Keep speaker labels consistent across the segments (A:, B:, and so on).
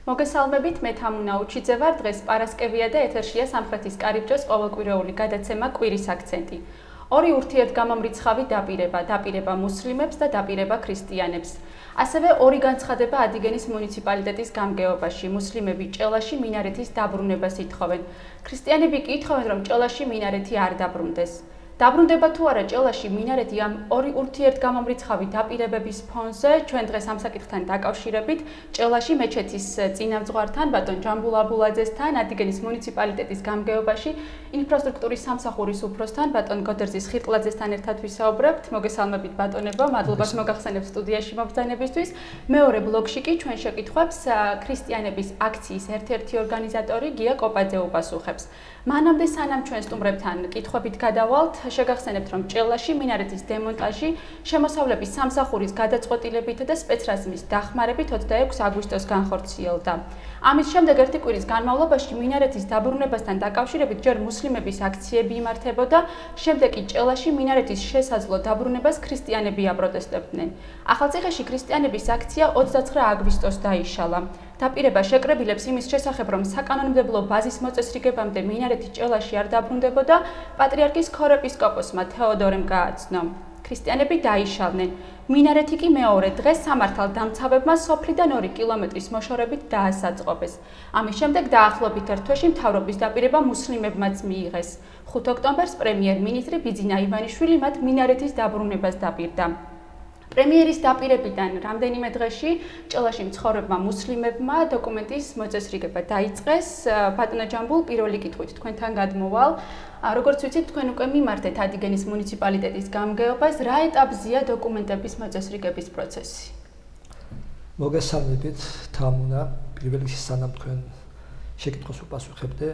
A: მოგესალმებით, მე თამუნა უჩიძე ვარ, დღეს პარასკევია და ეთერშია სამხრეთის კარიბჭეს ყოველკვირეული გადაცემა კვირის აქცენტი. ორი ურთიერთგამომრიცხავი დაპირება მუსლიმებს და დაპირება ქრისტიანებს. ასევე ორი განცხადება ადიგენის მუნიციპალიტეტის გამგეობაში. მუსლიმები ჭელაში მინარეთის დაბრუნებას ითხოვენ. ქრისტიანები კი ითხოვენ, რომ ჭელაში მინარეთი არ დაბრუნდეს. დაბრუნდება თუ არა ჭელაში მინარეთი ამ ორი ურთიერთგამომრიცხავი დაპირებების ფონზე, ჩვენ დღეს ამ საკითხთან დაკავშირებით ჭელაში მეჩეთის წინამძღვართან ბატონ ჯამბულ აბულაძესთან, ადიგენის მუნიციპალიტეტის გამგეობაში ინფრასტრუქტურის სამსახურის უფროსთან ბატონ გოდერძის ხირტლაძესთან ერთად ვისაუბრებთ. მოგესალმებით ბატონებო, მადლობას მოგახსენებთ სტუდიაში მობრძანებისთვის. მეორე ბლოკში კი ჩვენ შეკითხვებს ქრისტიანების აქციის ერთ-ერთი ორგანიზატორი გია კოპაძე უპასუხებს. მანამდე სანამ ჩვენ სტუმრებთან კითხვებით გადავალთ, შეგახსენებთ, რომ ჭელაში მინარეთის დემონტაჟი შემოსავლების სამსახურის გადაწყვეტილებით და სპეცრაზმის დახმარებით 26 აგვისტოს განხორციელდა. ამის შემდეგ ერთი კვირის განმავლობაში მინარეთის დაბრუნებასთან დაკავშირებით ჯერ მუსლიმების აქციები იმართებოდა, შემდეგ კი ჭელაში მინარეთის შესაძლო დაბრუნებას ქრისტიანები აპროტესტებდნენ. ახალციხეში ქრისტიანების აქცია 29 აგვისტოს დაიშალა. დაპირება შეკრებილებს იმის შესახებ, რომ საკანონმდებლო ბაზის მოწესრიგებამდე მინარეთი ჭელაში არ დაბრუნდებოდა, პატრიარქის ქორეპისკოპოსმა თეოდორემ გააცნო. ქრისტიანები დაიშალნენ. მინარეთი კი მეორე დღეს სამართალ დამცავებმა სოფლიდან 2 კილომეტრის მოშორებით დაასაწყობეს. ამის შემდეგ დაახლოებით ერთ თვეში მთავრობის დაპირება მუსლიმებმაც მიიღეს. 5 ოქტომბერს პრემიერ-მინისტრი ბიძინა ივანიშვილი მათ მინარეთის დაბრუნებას დაპირდა. პრემიერის დაპირებიდან რამდენიმე დღეში ჭელაში მცხოვრებმა მუსლიმებმა დოკუმენტის მოწესრიგება დაიწყეს. ბატონო ჯამბულ, პირველი კითხვით თქვენთან გადმოვალ. როგორც ვიცით, თქვენ უკვე მიმართეთ ადიგენის მუნიციპალიტეტის გამგეობას, რა ეტაპზეა დოკუმენტების მოწესრიგების პროცესი?
B: მოგესალმებით, თამუნა, პირველ რიგში სანამ თქვენ შეკითხვას უპასუხებდე,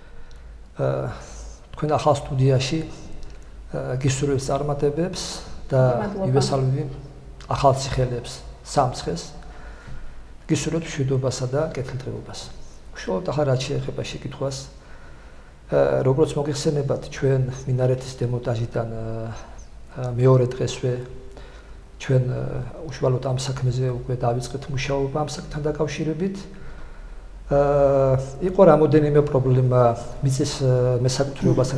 B: თქვენ ახალ სტუდიაში გისურვებს წარმატებებს და ივესალმები ახალციხელებს სამცხეს, გისურვებთ მშვიდობასა და კეთილდღეობას. უშუალოდ ახლა რაც შეეხება შეკითხვას, როგორც მოგეხსენებათ, ჩვენ მინარეთის დემონტაჟიდან მეორე დღესვე ჩვენ უშუალოდ ამ საქმეზე უკვე დავიწყეთ მუშაობა ამ საკითხთან დაკავშირებით. იყო რამოდენიმე პრობლემა მიწის მესაკუთრეობასთან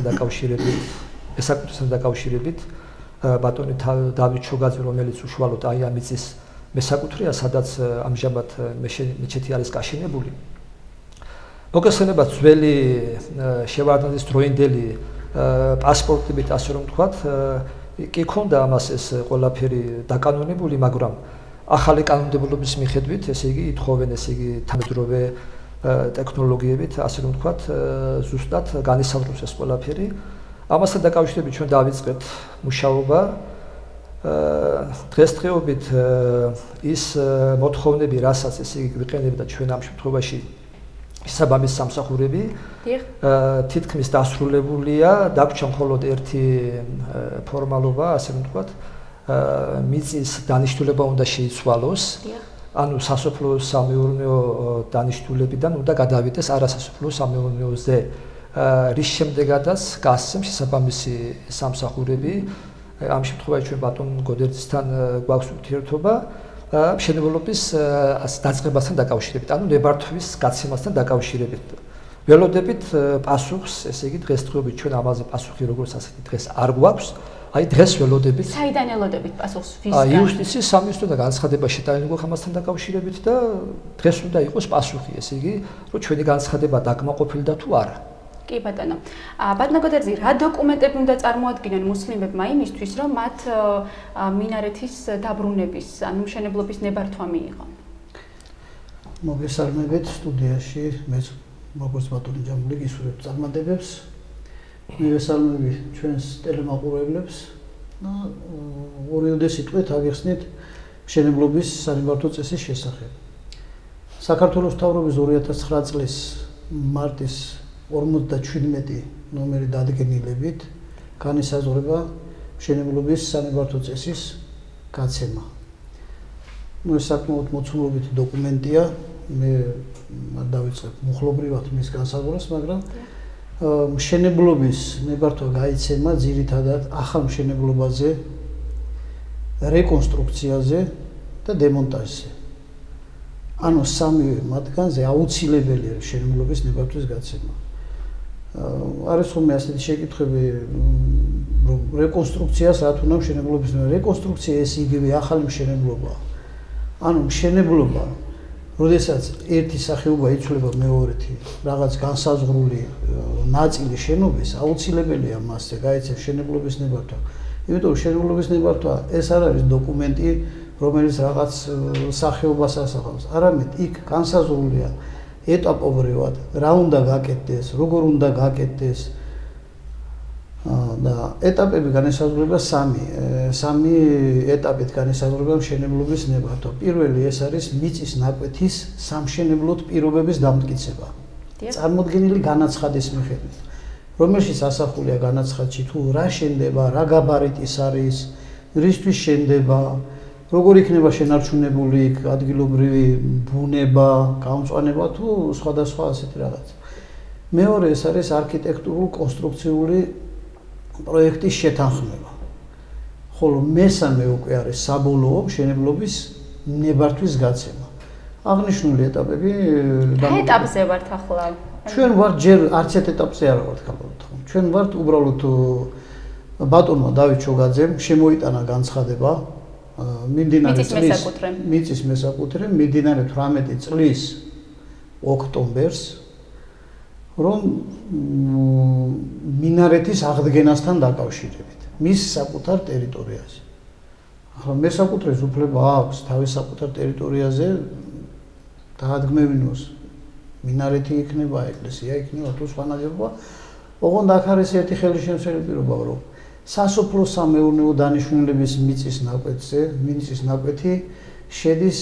B: დაკავშირებით, ბატონი დავით შოგაძე, რომელიც უშუალოდ აი ამ მიწის მესაკუთრეა, სადაც ამჟამად მეჩეთი არის გაშენებული. მოგესალმებით, ძველი შევარდნაძის დროინდელი პასპორტებით, ასე რომ ვთქვათ, კი ქონდა ამას ეს ყველაფერი დაკანონებული, მაგრამ ახალი კანონმდებლობის მიხედვით, ესე იგი, ითხოვენ, ესე იგი, თანამედროვე ტექნოლოგიებით, ასე რომ ვთქვათ, ზუსტად განისაზღვროს ეს ყველაფერი. ამასთან დაკავშირებით ჩვენ დავიწყეთ მუშაობა. დღესდღეობით ის მოთხოვნები, რასაც ესე იგი გვიყენებდა ჩვენ ამ შემთხვევაში ისაბამის სამსახურები, თითქმის დასრულებულია, დაგვრჩა მხოლოდ ერთი ფორმალობა, ასე რომ ვთქვათ, მიწის დანიშნულება უნდა შეიცვალოს. ანუ სასოფლო სამეურნეო დანიშნულებიდან უნდა გადავიდეს არასასოფლო სამეურნეოზე. რის შემდეგაც გასცემს შესაბამისი სამსახურები. ამ შემთხვევაში ჩვენ ბატონ გოდერძისთან გვაქვს ურთიერთობა მშენებლობის დაწყებასთან დაკავშირებით, ანუ ნებართვის გაცემასთან დაკავშირებით. ველოდებით პასუხს, ესე იგი დღესდღეობით ჩვენ ამაზე პასუხი როგორც ასეთი დღეს არ გვაქვს. აი დღეს ველოდებით.
A: საიდან ელოდებით პასუხს?
B: იუსტიციის სამინისტრო და განცხადება შეტანილი გვაქვს ამასთან დაკავშირებით და დღეს უნდა იყოს პასუხი, ესე იგი, რომ ჩვენი განცხადება დაკმაყოფილდა თუ არა.
A: კი ბატონო. ბატონო გოდერძი, რა დოკუმენტები უნდა წარმოადგინონ მუსლიმებმა იმისთვის, რომ მათ მინარეთის დაბრუნების, ანუ მშენებლობის ნებართვა მიიღონ?
C: მოგესალმებით სტუდიაში, მე როგორც ბატონი ჯამბული გისურვებთ წარმატებებს. მივესალმები ჩვენს ტელემაყურებლებს და ორიოდე სიტყვით აგეხსნით მშენებლობის სანებართვო წესის შესახებ. საქართველოს მთავრობის 2009 წლის მარტის 57 ნომერი დადგენილებით განისაზღვრება მშენებლობის სანებართვო წესის გაცემა. ეს საკმაოდ მოცულობითი დოკუმენტია, მე არ დავიწყებ მუხლობრივად მის განსაზღვრას, მაგრამ მშენებლობის ნებართვა გაიცემა ძირითადად ახალ მშენებლობაზე, რეკონსტრუქციაზე და დემონტაჟზე. ანუ სამივე მათგანზე აუცილებელია შენებლობის ნებართვის გაცემა. არის ხოლმე ასეთი შეკითხვები, რომ რეკონსტრუქციას რა თუნდაც შენებლობის რეკონსტრუქცია ეს იგივე ახალი მშენებლობაა. ანუ მშენებლობა, როდესაც ერთი სახეობა იცვლება მეორეთი, რაღაც განსაზღვრული ნაწილი შენობის, აუცილებელია მასზე გაიცეს შენებლობის ნებართვა. იმიტომ რომ შენებლობის ნებართვა ეს არ არის დოკუმენტი, რომელიც რაღაც სახეობას ასახავს. არამედ იქ განსაზღვრულია ეტაპობრივად რა უნდა გაკეთდეს, როგორ უნდა გაკეთდეს და ეტაპები განესაზღვრება სამი ეტაპით განესაზღვრება მშენებლობის ნებართვა. პირველი ეს არის მიწის ნაკვეთის სამშენებლოდ პირობების დამტკიცება. წარმოდგენილი განაცხადის მიხედვით, რომელშიც ასახულია განაცხადში თუ რა შენდება, რა გაბარიტის არის, რისთვის შენდება, როგორ იქნება შენარჩუნებული ადგილობრივი ბუნება, გამწვანება თუ სხვადასხვა ასეთი რაღაც. მეორე ეს არის არქიტექტურულ-კონსტრუქციული პროექტის შეთანხმება. ხოლო მესამე უკვე არის საბოლოო მშენებლობის ნებართვის გაცემა. აღნიშნული ეტაპები
A: ეტაპზე ვართ ახლა.
C: ჩვენ ვართ ჯერ არც ერთ ეტაპზე არ ვართ ხალხო. ჩვენ ვართ უბრალოდ ბატონმა დავით შოგაძემ შემოიტანა განცხადება მიმდინარე წლის მიწის მესაკუთრე მიმდინარე 18 წლის ოქტომბერს რომ მინარეთის აღდგენასთან დაკავშირებით მის საკუთარ ტერიტორიაზე. ახლა მესაკუთრეს უფლება აქვს თავის საკუთარ ტერიტორიაზე დაადგმევინოს მინარეთი იქნება, ეკლესია იქნება თუ სხვა ნაგებობა. ოღონდ აქ არის ერთი ხელისშემცველი პირობა, რომ სასოფლო-სამეურნეო დანიშნულების მიწის ნაკვეთი შედის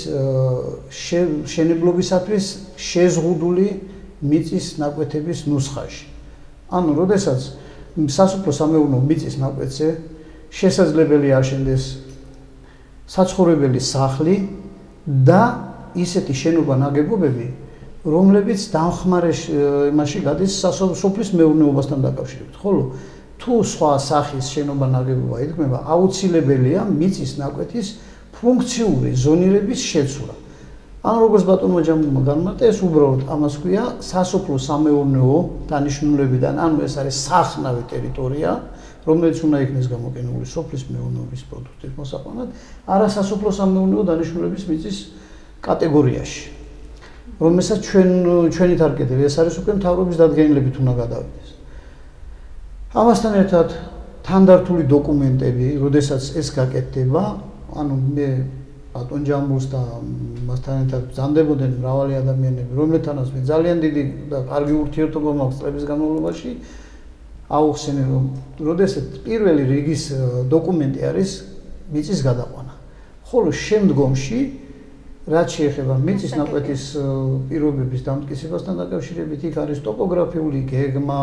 C: შენებლობისათვის შეზღუდული მიწის ნაკვეთების ნუსხაში. ანუ, როდესაც სასოფლო-სამეურნეო მიწის ნაკვეთზე შესაძლებელია აშენდეს საცხოვრებელი სახლი და ისეთი შენობა ნაგებობები, რომლებიც დამხმარე იმაში გადის სასოფლის მეურნეობასთან დაკავშირებით. ხოლო თუ სხვა სახის შენობა ნაგებობა იდგმება, აუცილებელია მიწის ნაკვეთის ფუნქციური ზონირების შეცვლა. ანუ როგორც ბატონმა ჯამბულმა განმარტა, ეს უბრალოდ ამას ქვია სასოფლო-სამეურნეო დანიშნულებიდან, ანუ ეს არის სახნავი ტერიტორია, რომელიც უნდა იქნეს გამოყენებული სოფლის მეურნეობის პროდუქტების მოსაყვანად, არა სასოფლო-სამეურნეო დანიშნულების მიწის კატეგორიაში. რომელსაც ჩვენით არ კეთებ, ეს არის უკვე მთავრობის დადგენილებით უნდა გადავიდეს. ამასთან ერთად თანდართული დოკუმენტები, როდესაც ეს გაკეთდება, ანუ მე ბატონ ჯამბულს და მასთან ერთად ბრძანდებოდნენ მრავალი ადამიანები, რომლებთანაც მე ძალიან დიდი და კარგი ურთიერთობა მაქვს წლების განმავლობაში, აუხსენე რომ როდესაც პირველი რიგის დოკუმენტი არის მიწის გადაყვანა. ხოლო შემდგომში რაც შეეხება მიწის ნაკვეთის პირობების დამტკიცებასთან დაკავშირებით, იქ არის ტოპოგრაფიული გეგმა,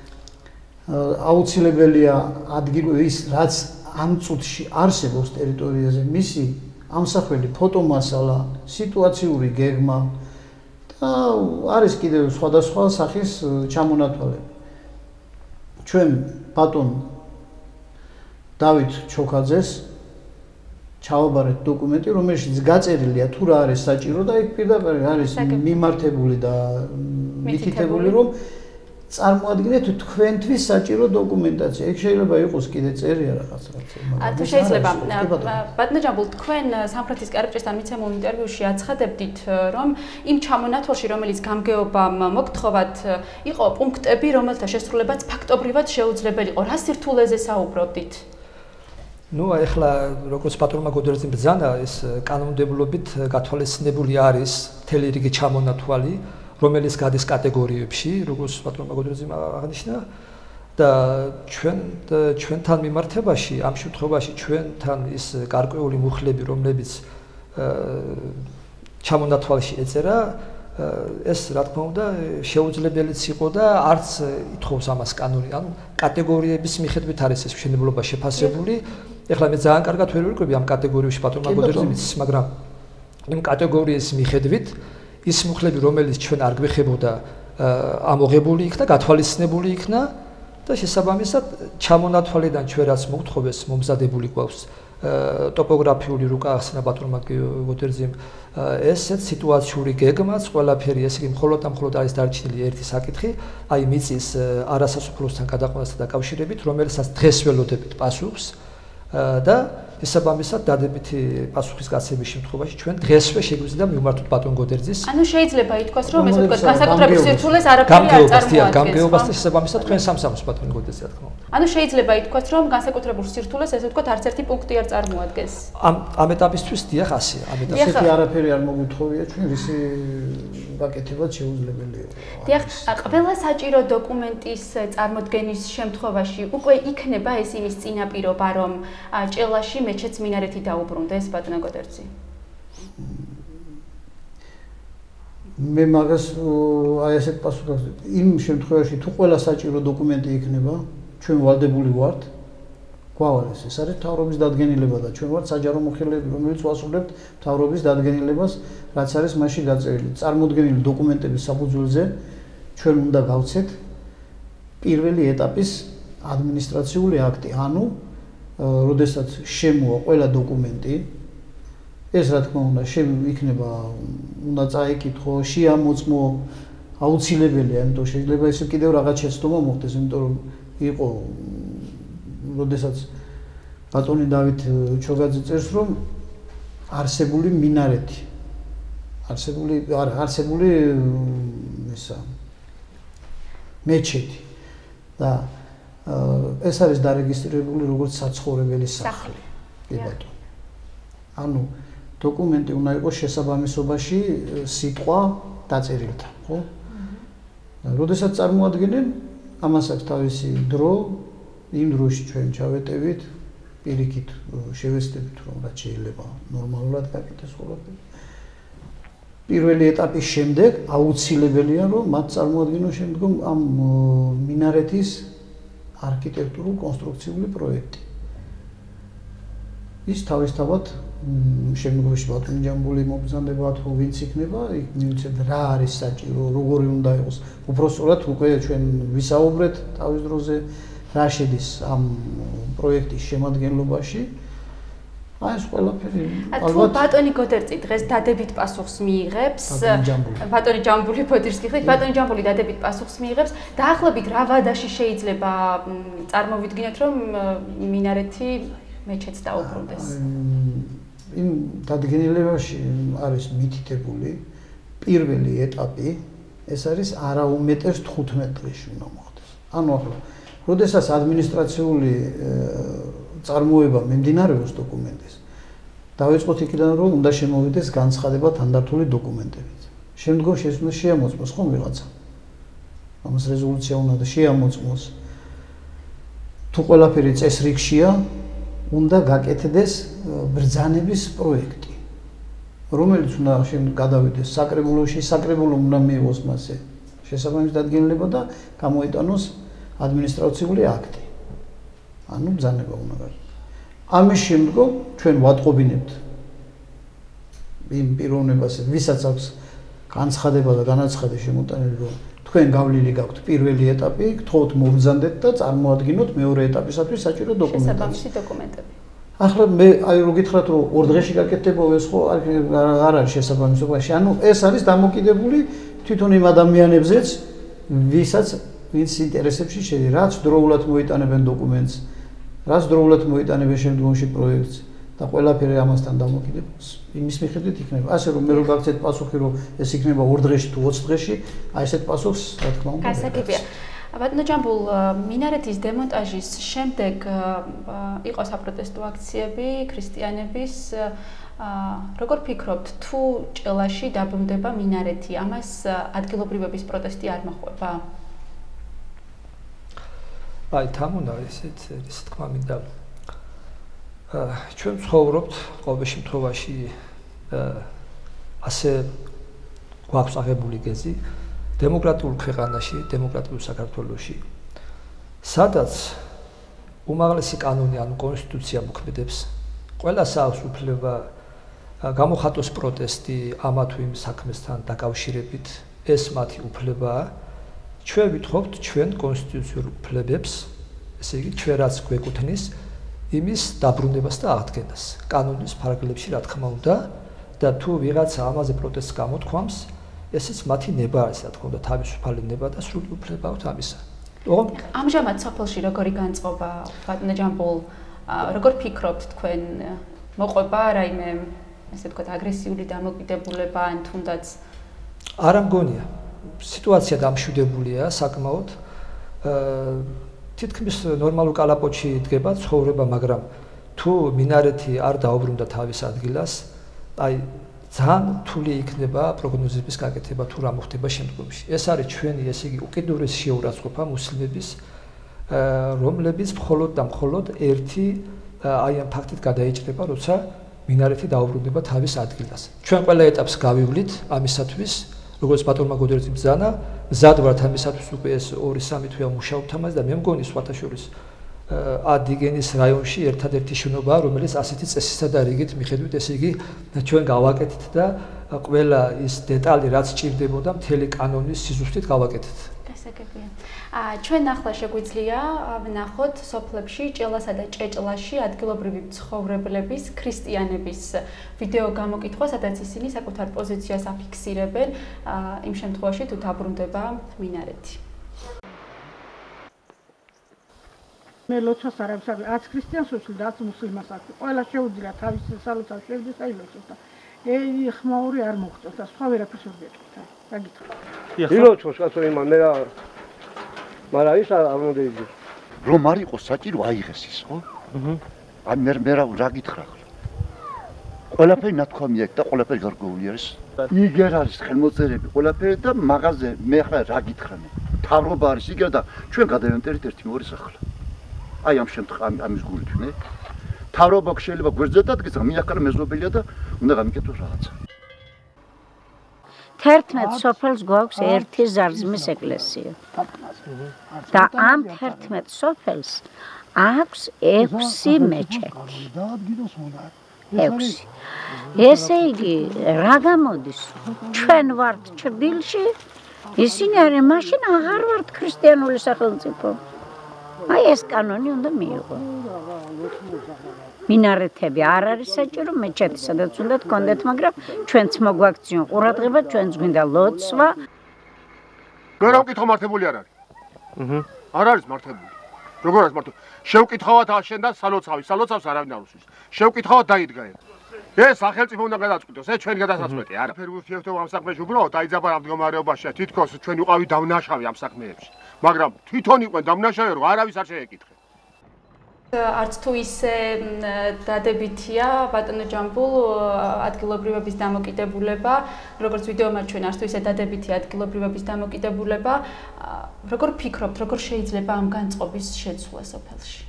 C: აუცილებელია ადგილი ის რაც ამ წუთში არსებობს ტერიტორიაზე, მისი ამსახველი ფოტომასალა, სიტუაციური გეგმა და არის კიდევ სხვადასხვა სახის ჩამონათვალები. ჩვენ ბატონ დავით ჩოქაძეს ჩავაბარეთ დოკუმენტი, რომელშიც გაწერილია თუ რა არის საჭირო და იქ პირდაპირ არის მიმართებული და მითითებული, რომ წარმოადგინეთ თქვენთვის საჭირო დოკუმენტაცია. იქ შეიძლება იყოს კიდე წერია რაღაც.
A: თუ შეიძლება, ბატონო ჯამბულ, თქვენ სამხრეთის კარიბჭესთან მიცემულ ინტერვიუში აცხადებდით, რომ იმ ჩამონათვალში, რომელიც გამგეობამ მოგთხოვათ, იყო პუნქტები, რომელთა შესრულებაც ფაქტობრივად შეუძლებელი იყო. რა სირთულეზე საუბრობდით?
B: ნუ ახლა როგორც ბატონმა გოდერძიმ ბრძანა, ეს კანონმდებლობით გათვალისწინებული არის მთელი რიგი ჩამონათვალი, რომელიც გადის კატეგორიებში, როგორც ბატონმა გოდერძიმ აღნიშნა და ჩვენთან მიმართებაში, ამ შემთხვევაში ჩვენთან ის გარკვეული მუხლები, რომლებიც ჩამონათვალში ეწერა, ეს რა თქმა უნდა შეუძლებელიც იყო და არც ითხოვს ამას კანონი, ანუ კატეგორიების მიხედვით არის ეს მშენებლობა შეფასებული. ეხლა მე ძალიან კარგად ვერ ვირკვევი ამ კატეგორიაში ბატონმა გოდერძიმის, მაგრამ იმ კატეგორიის მიხედვით ის მუხლები, რომელიც ჩვენ არ გვეხებოდა, ამოღებული იქნა, გათვალისწინებული იქნა და შესაბამისად ჩამონათვალიდან ჩვენ რაც მოგთხოვეს, მომზადებული გვაქვს ტოპოგრაფიული რუკა ახსნა ბატონმა გოდერძიმ ესეც სიტუაციური გეგმაც ყველაფერი ესე იგი მხოლოდ და მხოლოდ არის დარჩენილი ერთი საკითხი აი მიწის არასასოფლოსთან გადაყვანასთან დაკავშირებით რომელსაც დღეს ველოდებით პასუხს და შესაბამისად დადებითი პასუხისგაცემის შემთხვევაში ჩვენ დღესვე შეგვიძლია მივმართოთ ბატონ გოდერძის
A: ანუ შეიძლება ითქვას რომ ესე ვთქვათ განსაკუთრებულ სირთულეს არაფერი არ წარმოადგენს
B: გამგეობას და შესაბამისად თქვენ სამსახურს ბატონ გოდერძი რა თქმა უნდა
A: ანუ შეიძლება ითქვას რომ განსაკუთრებულ სირთულეს ესე ვთქვათ არც ერთი პუნქტი არ წარმოადგენს
B: ამ ეტაპისთვის დიახ ასეა ამ ეტაპში
C: ესეთი არაფერი არ მოგვითხოვია ჩვენ რისი გაკეთება შეუძლებელია
A: დიახ ყველა საჭირო დოკუმენტის წარმოდგენის შემთხვევაში უკვე იქნება ეს იმის წინაპირობა რომ ჭელაში მეჩეთს მინარეთი დაუბრუნდეს ბატონო გოდერძი
C: მე მაგას აი ესეთ პასუხს იმ შემთხვევაში თუ ყველა საჭირო დოკუმენტი იქნება ჩვენ ვალდებული ვართ გვავალეს ეს არის მთავრობის დადგენილება და ჩვენ ვართ საჯარო მოხელეები რომელიც ვასრულებთ მთავრობის დადგენილებას რაც არის მასში გაწერილი წარმოდგენილი დოკუმენტების საფუძველზე ჩვენ უნდა გავცეთ პირველი ეტაპის ადმინისტრაციული აქტი ანუ როდესაც შემოვა ყველა დოკუმენტი ეს რა თქმა უნდა იქნება უნდა წაიკითხო შეამოწმო აუცილებელია იმიტომ შეიძლება ესე კიდევ რაღაც შეცდომა მოხდეს იმიტომ რომ იყო როდესაც ბატონი დავით ჩოგაძე წერს რომ არსებული მინარეთი არსებული ისა მეჩეთი და ეს არის დარეგისტრირებული როგორც საცხოვრებელი სახლი. კი ბატონო. ანუ დოკუმენტი უნდა იყოს შესაბამისობაში სიტყვა დაწერილთან, ხო? როდესაც წარმოადგენენ, ამას აქვს თავისი დრო, იმ დროში ჩვენ ჩავეტევით, პირიქით შევეცდებით რომ რაც შეიძლება ნორმალურად გაკეთდეს ყველაფერი. პირველი ეტაპის შემდეგ აუცილებელია რომ მათ წარმოადგენოს შემდგომ ამ მინარეთის არქიტექტურულ კონსტრუქციული პროექტი. ის თავისთავად შემდგომში ბატონი ჯამბული მობრძანდება თუ ვინც იქნება, იქ მივიცეთ რა არის საჭირო, როგორი უნდა იყოს. უпростоრად უკვე ჩვენ ვისაუბრეთ თავის დროზე რა შედის ამ პროექტის შემადგენლობაში. აი ეს ყველაფერი
A: ალბათ ბატონი გოდერძი დღეს დადებით პასუხს მიიღებს ბატონი ჯამბული ფოდირს გიხდით ბატონი ჯამბული დადებით პასუხს მიიღებს დაახლოებით რა ვადაში შეიძლება წარმოვიდგინოთ რომ მინარეთი მეჩეთს დაუბრუნდეს
C: იმ დადგენილებაში არის მითითებული პირველი ეტაპი ეს არის არაუმეტეს 15 დღეში უნდა მოხდეს ანუ ახლა როდესაც ადმინისტრაციული წარმოება მიმდინარეობს დოკუმენტის. დავიწყოთ იქიდან რომ უნდა შემოვიდეს განცხადება თანდართული დოკუმენტებით. შემდგომში ეს უნდა შეამოწმოს ხომ ვიღაცა. ამას რეზოლუცია უნდა შეამოწმოს. თუ ყველაფერი წესრიგშია, უნდა გაკეთდეს ბრძანების პროექტი. რომელიც უნდა გადავიდეს საკრებულოში, საკრებულომ უნდა მიიღოს მასზე შესაბამის დადგენილება და გამოიტანოს ადმინისტრაციული აქტი. ანუ ბრძანება უნდა გაკეთდეს. ამის შემდგომ ჩვენ ვატყობინებთ იმ პიროვნებას, ვისაც აქვს განცხადება და განაცხადი შემოტანილი, რომ თქვენ გავლილი გაქვთ პირველი ეტაპი, გთხოვთ მობრძანდეთ და წარმოადგინოთ მეორე ეტაპისათვის საჭირო დოკუმენტები.
A: შესაბამისი დოკუმენტები.
C: ახლა მე აი რო გითხრათ რომ ორ დღეში გაკეთდება ეს ხო არ არის შესაბამისობაში. ანუ ეს არის დამოკიდებული თვითონ იმ ადამიანებზეც, ვინც ინტერესებში შედის, რაც დროულად მოიტანებენ დოკუმენტს. რაც დროულად მოიტანებენ შემდგომში პროექტს და ყველაფერი ამასთან დამოკიდებულია. იმის მიხედვით იქნება. ასე რომ მე რო გაგცეთ პასუხი რომ ეს იქნება 2 დღეში თუ 20 დღეში, აი ესეთ პასუხს რა თქმა უნდა.
A: გასაგებია. ბატონო ჯამბულ, მინარეთის დემონტაჟის შემდეგ იყო საპროტესტო აქციები ქრისტიანების როგორ ფიქრობთ, თუ ჭელაში დაბრუნდება მინარეთი, ამას ადგილობრივების პროტესტი არ მოხვება?
B: აი თამუნა ესეთ თქმა მინდა ჩვენ ცხოვრობთ ყოველ შემთხვევაში ასე გვაქვს აღებული გეზი დემოკრატიულ ქვეყანაში, დემოკრატიულ საქართველოში, სადაც უმაღლესი კანონი ანუ კონსტიტუცია მოქმედებს, ყველას აქვს უფლება გამოხატოს პროტესტი ამა თუ იმ საქმესთან დაკავშირებით, ეს მათი უფლებაა. ჩვენ ვითხოვთ ჩვენ კონსტიტუციურ უფლებებს, ესე იგი ჩვენ რაც გვეკუთვნის, იმის დაბრუნებას და აღდგენას. კანონის ფარგლებში რა თქმა უნდა და თუ ვიღაცა ამაზე პროტესტს გამოთქვამს, ესეც მათი ნება არის, რა თქმა უნდა, თავისუფალი ნება და სრული უფლება აქვს ამისა.
A: ამჟამად სოფელში როგორი განწყობა, ბატონო ჯამბულ, როგორ ფიქრობთ თქვენ, მოყვება რაიმე, ესე ვთქვათ, აგრესიული დამოკიდებულება ან თუნდაც
B: არ ამგონია. სიტუაცია დამშვიდებულია საკმაოდ. თითქმის ნორმალურ კალაპოტში დგება ცხოვრება, მაგრამ თუ მინარეთი არ დაუბრუნდა თავის ადგილას, აი ძალიან რთული იქნება პროგნოზების გაკეთება თუ რა მოხდება შემდგომში. ეს არის ჩვენი, ესე იგი, უკიდურესი შეურაცხყოფა მუსლიმების, რომლებიც მხოლოდ და მხოლოდ ერთი აი ამ ფაქტით გადაიჭრება, როცა მინარეთი დაუბრუნდება თავის ადგილას. ჩვენ ყველა ეტაპს გავივლით ამისათვის, როგორც ბატონმა გოდერძი ბრძანა, მზად ვართ ამისათვის უკვე ეს 2-3 თვეა მუშაობთ ამაზე და მე მგონი სხვათა შორის ადგენის რაიონში ერთადერთი შენობა, რომელიც ასეთი წესისა და რიგით მიხედვით, ესე იგი, ჩვენ გავაკეთეთ და ყველა ის დეტალი, რაც სჭირდებოდა, მთელი კანონის სიზუსტით გავაკეთეთ.
A: გასაგებია. ჩვენ ახლა შეგვიძლია ვნახოთ სოფლებში, ჭელასა და ჭეჭლაში ადგილობრივი მცხოვრებლების, ქრისტიანების ვიდეო გამოკითხვა, სადაც ისინი საკუთარ პოზიციას აფიქსირებენ იმ შემთხვევაში, თუ დაბრუნდება მინარეთი.
D: მე ლოცვას არ აქვს, არც ქრისტიანს უსვი და არც მუსლიმას აქვს. ყველა შეუძლია თავის სალოცავს შევიდეს და ილოცოს და ხმაური არ მოხდეს და სხვა ვერაფერს ვერ გეტყვით. რა გითხრათ?
E: ილოცოს კაცო იმან მე რა მაგრამ ის არ უნდა იგოს.
F: რომ არ იყოს საჭირო აიღეს ის, ხო? ან მე რა გითხრა ხოლმე. ყველაფერი ნათქვამია და ყველაფერი გარკვეული არის. იგერ არის ხელმოწერები, ყველაფერი და მაღაზე მე ხა რა გითხრა მე. თავრობა არის იგერ და ჩვენ გადავემტერით 1-2 სახლა. აი ამ შემთხვევაში ამის გულით ნე. თავრობა შეიძლება გვერდზე დადგეს, მინახარ მეზობელია და უნდა გამიკეთოს რაღაცა.
G: 11 სოფელს გვაქვს ერთი ზარზმის ეკლესია. და ამ 11 სოფელს აქვს 6 მეჩეთი. 6. ესე იგი, რა გამოდის? ჩვენ ვართ ჭრდილში, ისინი არიან მაშინ აღარ ვართ ქრისტიანული სახელმწიფო. აი ეს კანონი უნდა მიიღო. მინარეთები არ არის საჭირო, მეჩეთი სადაც უნდა გქონდეთ, მაგრამ ჩვენც მოგვაქციონ ყურადღება, ჩვენც გვინდა ლოცვა.
E: ვერ ამკითხო მართებული არ არის. არ არის მართებული. როგორ არის მართებული? შევკითხავთ აშენდა სალოცავი, სალოცავს არავინ არ უსვის. შევკითხავთ დაიდგა ეს. ეს სახელმწიფო უნდა გადაწყვიტოს, ეს ჩვენ გადასაწყვეტია. არაფერი უშევთო ამ საქმეში უბრალოდ აიძაბა ამ მდგომარეობაშია. თითქოს ჩვენ ვიყავით დამნაშავე ამ საქმეებში. მაგრამ თვითონ იყვენ დამნაშავე, რომ არავის არ შეეკითხე.
A: არც თუ ისე დადებითია ბატონო ჯამბულ ადგილობრივების დამოკიდებულება, როგორც ვიდეომა ჩვენ არც თუ ისე დადებითია ადგილობრივების დამოკიდებულება, როგორ ფიქრობთ, როგორ შეიძლება ამ განწყობის შეცვლა სოფელში?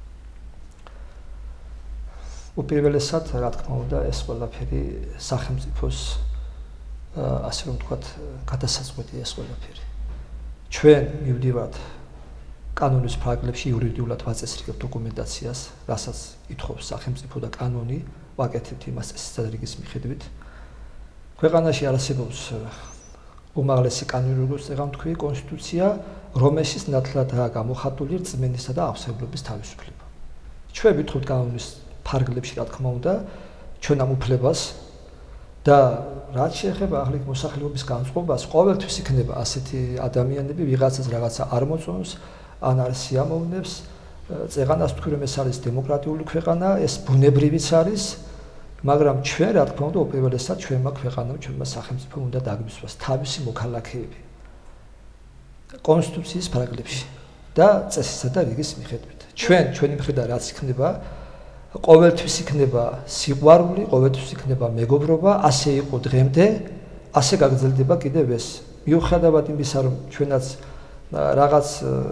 B: უპირველესად, რა თქმა უნდა, ეს ყველაფერი სახელმწიფოს ასე რომ ვთქვათ, გადასაწყვეტია ეს ყველაფერი. ჩვენ მივდივართ კანონის ფარგლებში იურიდიულად ვაწესრიგებთ დოკუმენტაციას, რასაც ითხოვს სახელმწიფო და კანონი, ვაკეთებთ იმას წესისა და რიგის მიხედვით. ქვეყანაში არსებობს უმაღლესი კანონი, როგორც წეგან თქვი, კონსტიტუცია, რომელშიც ნათლადაა გამოხატული რწმენისა და აღსაუბრების თავისუფლება. ჩვენ ვითხოვთ კანონის ფარგლებში, რა თქმა უნდა, ჩვენ ამ უფლებას და რაც შეეხება ახალ მოსახლეობის განწყობას, ყოველთვის იქნება ასეთი ადამიანები, ვიღაცას რაღაცა არ მოწონს, ან არ სიამოვნებს, წეღანას თქვი რომ ეს არის დემოკრატიული ქვეყანა, ეს ბუნებრივიც არის, მაგრამ ჩვენ რა თქმა უნდა უპირველესად ჩვენმა ქვეყანამ, ჩვენმა სახელმწიფომ უნდა დაგვისვას თავისი მოქალაქეები კონსტიტუციის ფარგლებში და წესისა და რიგის მიხედვით. ჩვენი მხრიდან რაც იქნება, ყოველთვის იქნება სიყვარული, ყოველთვის იქნება მეგობრობა, ასე იყო დღემდე, ასე გაგრძელდება კიდევ ეს. მიუხედავად იმისა, რომ ჩვენაც რაღაც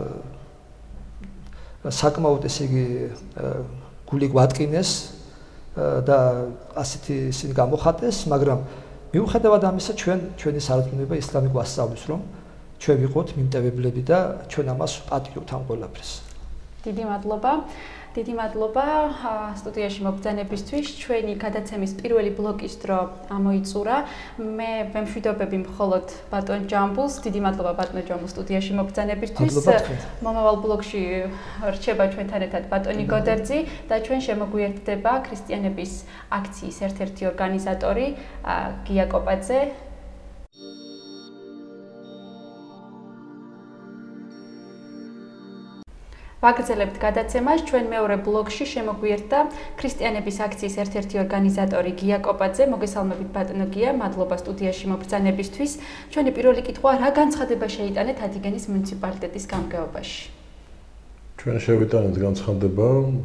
B: საკმაოდ ესე იგი გული გვატკინეს და ასეთი ისინი გამოხატეს, მაგრამ მიუხედავად ამისა ჩვენი სარწმუნება ისლამი გვასწავლის, რომ ჩვენ ვიყოთ მიმტევებლები და ჩვენ ამას პატიობთ ამ ყველაფერს.
A: დიდი მადლობა. დიდი მადლობა სტუდიაში მოგზაურობისთვის. ჩვენი გადაცემის პირველი ბლოკის დრო ამოიწურა. მე ვემშვიდობები მხოლოდ ბატონ ჯამბულს. დიდი მადლობა ბატონ ჯამბულ სტუდიაში მოგზაურობისთვის. მომავალ ბლოკში რჩება ჩვენთან ერთად ბატონი გოდერძი და ჩვენ შემოგვიერთდება ქრისტიანების აქციის ერთ-ერთი ორგანიზატორი გია კოპაძე. ვაგრძელებთ გადაცემას. ჩვენ მეორე ბლოკში შემოგვიერთდა ქრისტიანების აქციის ერთ-ერთი ორგანიზატორი გია კოპაძე. მოგესალმებით ბატონო გია, მადლობა სტუდიაში მობრძანებისთვის. ჩვენი პირველი კითხვა, რა განცხადება შეიტანეთ ადიგენის მუნიციპალიტეტის გამგეობაში?
H: ჩვენ შევიტანეთ განცხადება,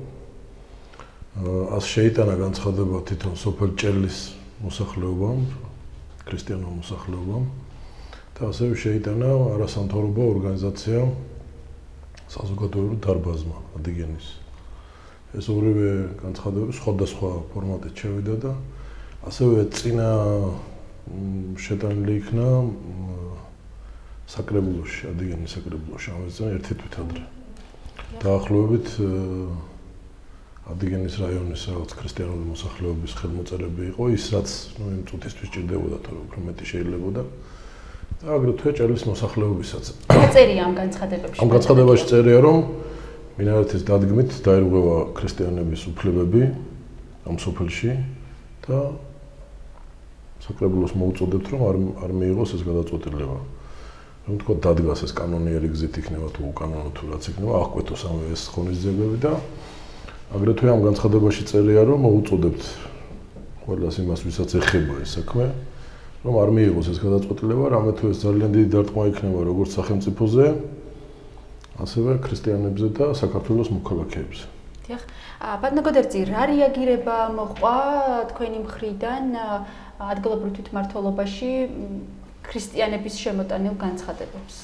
H: შეიტანა განცხადება თვითონ სოფელ ჭერლის მოსახლეობამ, ქრისტიანულ მოსახლეობამ და ასევე შეიტანა არასამთავრობო ორგანიზაციამ საზოგადოებრივ დარბაზმა ადიგენის. ეს ორივე განცხადებები სხვადასხვა ფორმატით შევიდა და ასევე წინა შეტანილი იქნა საკრებულოში, ადიგენის საკრებულოში, ამაზე ერთი თვით ადრე. დაახლოებით ადიგენის რაიონის რაღაც ქრისტიანული მოსახლეობის ხელმოწერები იყო ის, რაც იმ წუთისთვის ჭირდებოდა, თორე უფრო მეტი შეიძლებოდა. და აგრეთვე ჭერლის მოსახლეობისაც.
A: რა წერია ამ განცხადებებში?
H: ამ განცხადებაში წერია, რომ მინარეთის დადგმით დაირღვევა ქრისტიანების უფლებები ამ სოფელში და საკრებულოს მოუწოდებთ, რომ არ მიიღოს ეს გადაწყვეტილება. რომ თქვა დადგას ეს კანონიერი გზით იქნება თუ უკანონო თუ რაც იქნება, აღკვეთოს ამე ეს ღონისძიებები და აგრეთვე ამ განცხადებაში წერია, რომ მოუწოდებთ ყველას იმას, ვისაც ეხება ეს საქმე, რომ არ მიიღოს ეს გადაწყვეტილება, რამე თუ ეს ძალიან დიდი დარტყმა იქნება როგორც სახელმწიფოზე, ასევე ქრისტიანებზე და საქართველოს მოქალაქეებზე.
A: დიახ. ბატონო გოდერძი, რა რეაგირება მოყვა თქვენი მხრიდან ადგილობრივ თვითმმართველობაში ქრისტიანების შემოტანილ განცხადებებს?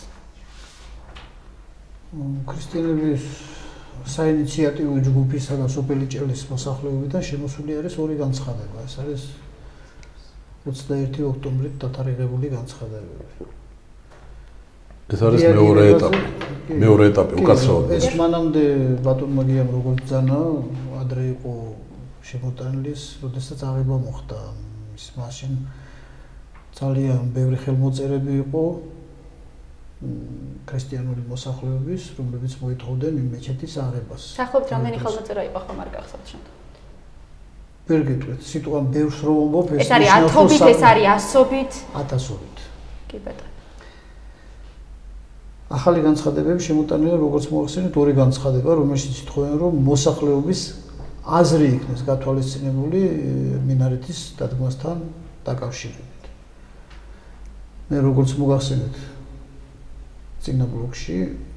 C: ქრისტიანების საინიციატივო ჯგუფისა და სოფელი ჭერლის მოსახლეობიდან შემოსული არის ორი განცხადება. ეს არის 21 ოქტომბრის დათარიღებული განცხადებები.
H: ეს არის მეორე ეტაპი. მეორე ეტაპი უკაცრავად.
C: ეს მანამდე ბატონმა გიამ როგორც ძანა, ადრე იყო შემოტანილი, როდესაც აღება მოხდა. ის მაშინ ძალიან ბევრი ხელმოწერები იყო ქრისტიანული მოსახლეობის, რომლებიც მოითხოვდნენ იმ მეჩეთის აღებას.
A: სახლობთ რამდენი ხელმოწერა იყო ხომ არ გახსოვთ შემდგომ?
C: ვერ გეტყვით, სიტუამ ბევრს რომ ვამბობ,
A: ეს არის ათობით, ეს არის ასობით,
C: ათასობით.
A: კი ბატონო.
C: ახალი განცხადებები შემოტანილია, როგორც მოახსენეთ, ორი განცხადება, რომელშიც ითხოვენ, რომ მოსახლეობის აზრი იქნეს გათვალისწინებული მინარეთის დადგმასთან დაკავშირებით. მე როგორც მოგახსენეთ წინა ბლოკში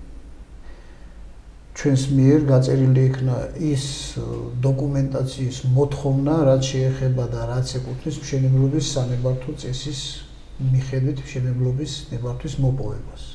C: ჩვენს მიერ გაწერილი იქნა ის დოკუმენტაციის მოთხოვნა, რაც შეეხება და რაც ეკუთვნის მშენებლობის სანებართო წესის მიხედვით მშენებლობის ნებართვის მოპოვებას.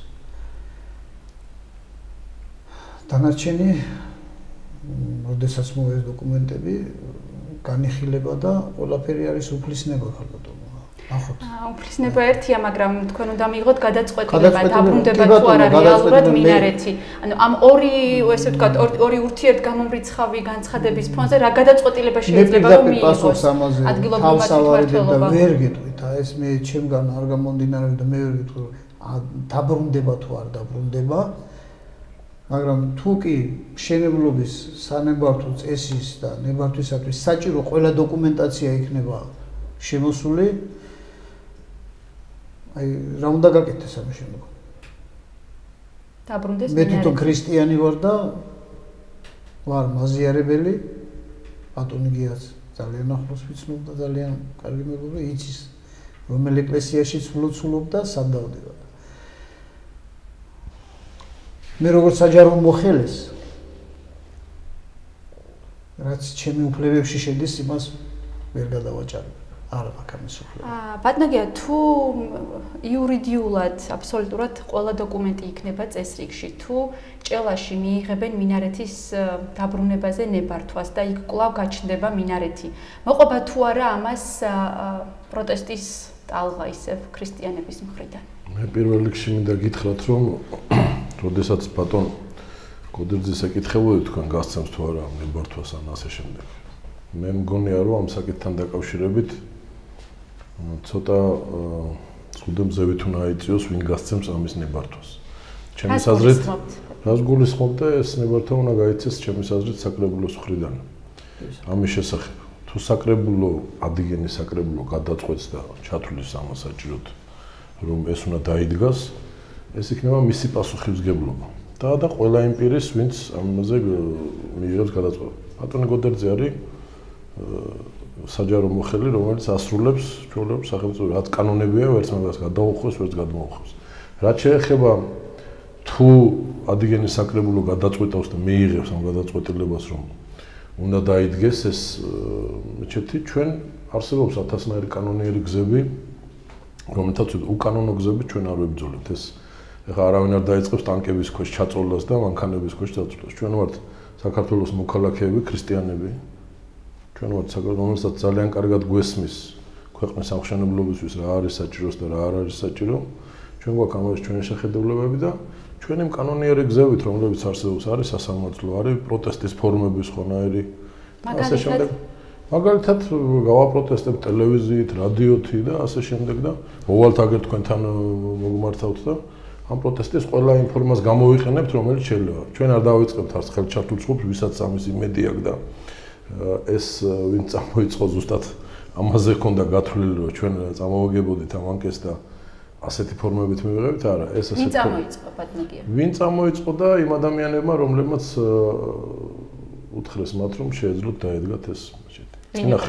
C: დანარჩენი, როდესაც მოვა ეს დოკუმენტები, განიხილება და ყველაფერი არის უფლისნება ხალხო. ნახოთ.
A: უფლისნება ერთია, მაგრამ თქვენ უნდა მიიღოთ გადაწყვეტილება, დაბრუნდება თუ არა რეალურად მინარეთი. ანუ ამ ორი, ესე ვთქვათ, ორი ურთიერთგამომრიცხავი განცხადების ფონზე რა გადაწყვეტილება შეიძლება რომ მიიღოს ადგილობრივმა თვითმმართველობამ?
C: ვერ გეტყვით, ეს მე ჩემგან არ გამომდინარეობს და მე ვერ გეტყვი, დაბრუნდება თუ არ დაბრუნდება. მაგრამ თუ კი მშენებლობის სანებართო წესის და ნებართვისათვის საჭირო ყველა დოკუმენტაცია იქნება შემოსული, აი რა უნდა გაკეთდეს ამ შემდგომ?
A: დაბრუნდეს
C: მე თვითონ ქრისტიანი ვარ და ვარ მაზიარებელი, ბატონი გიაც ძალიან ახლოს ვიცნობ და ძალიან კარგი მეგობრი, იცის რომელ ეკლესიაში ცვლოცულობ და სად დავდივარ. მე როგორც საჯარო მოხელეს, რაც ჩემი უფლებებში შედის, იმას ვერ გადავაჭარებ. არ მაქვს ამის უფლება.
A: ბატონო გია, თუ იურიდიულად აბსოლუტურად ყველა დოკუმენტი იქნება წესრიგში, თუ ჭელაში მიიღებენ მინარეთის დაბრუნებაზე ნებართვას და იქ კვლავ გაჩნდება მინარეთი, მოყვება თუ არა ამას პროტესტის ტალღა ისევ ქრისტიანების მხრიდან?
H: მე პირველ რიგში მინდა გითხრათ, რომ როდესაც ბატონ გოდერძის ეკითხებოდი თქვენ გასცემს თუ არა ნებართვას ან ასე შემდეგ. მე მგონია რომ ამ საკითხთან დაკავშირებით ცოტა ზუდემზევით უნდა აიწიოს ვინ გასცემს ამის ნებართვას. ჩემის აზრით რას გულისხმობ და ეს ნებართვა უნდა გაიცეს ჩემის აზრით საკრებულოს მხრიდან. ამის შესახებ თუ საკრებულო ადგენის საკრებულო გადაწყვეტს და ჩათვლის ამას საჭიროდ რომ ეს უნდა დაიდგას ეს იქნება მისი პასუხისმგებლობა და ყველა იმ პირის ვინც ამაზე მიიღებს გადაწყვეტა. ბატონი გოდერძი არის საჯარო მოხელი რომელიც ასრულებს ჩვეულებრივ სახელმწიფო რაც კანონებია ვერც მაგას გადაუხვევს ვერც გადმოუხვევს. რაც შეეხება თუ ადგენის საკრებულო გადაწყვეტავს და მიიღებს ამ გადაწყვეტილებას რომ უნდა დაიდგეს ეს მეჩეთი ჩვენ არსებობს ათასნაირი კანონიერი გზები რომელთაც უკანონო გზები ჩვენ არ ვებრძოლებთ ეს ეხლა არავინ არ დაიწყებს ტანკების ქვეშ ჩაწოლას და მანქანების ქვეშ ჩაწოლას ჩვენ ვართ საქართველოს მოქალაქეები ქრისტიანები ჩვენ ვართ საქართველოს რომელსაც ძალიან კარგად გვესმის ქვეყნის სამშენებლობისთვის რა არის საჭირო და რა არ არის საჭირო ჩვენ გვაქვს ამას ჩვენი შეხედულებები და ჩვენი კანონიერი გზებით რომლებიც არსებობს არის სასამართლო არის პროტესტის ფორმები სხვანაირი ასე შემდეგ მაგალითად გავაპროტესტებთ ტელევიზიით რადიოთი და ასე შემდეგ და მოვალთ აგერ თქვენთან მოგმართავთ და ამ პროტესტის ყველა იმ ფორმას გამოვიყენებთ რომელიც შეიძლება ჩვენ არ დავიწყებთ არც ხელჩართულ ჯგუფს ვისაც ამის იმედი აქვს და ეს ვინც წამოიწყო ზუსტად ამაზე ჰქონდა გათვლილი რომ ჩვენ წამოვაგებოდით ამ ანკეტს და ასეთი ფორმებით მივიღებთ არა ეს ასე
A: ვინ წამოიწყო ბატონია
H: ვინ წამოიწყო და იმ ადამიანებმა რომლებმაც უთხრეს მათ რომ შეეძლოთ დაედგათ ეს წინა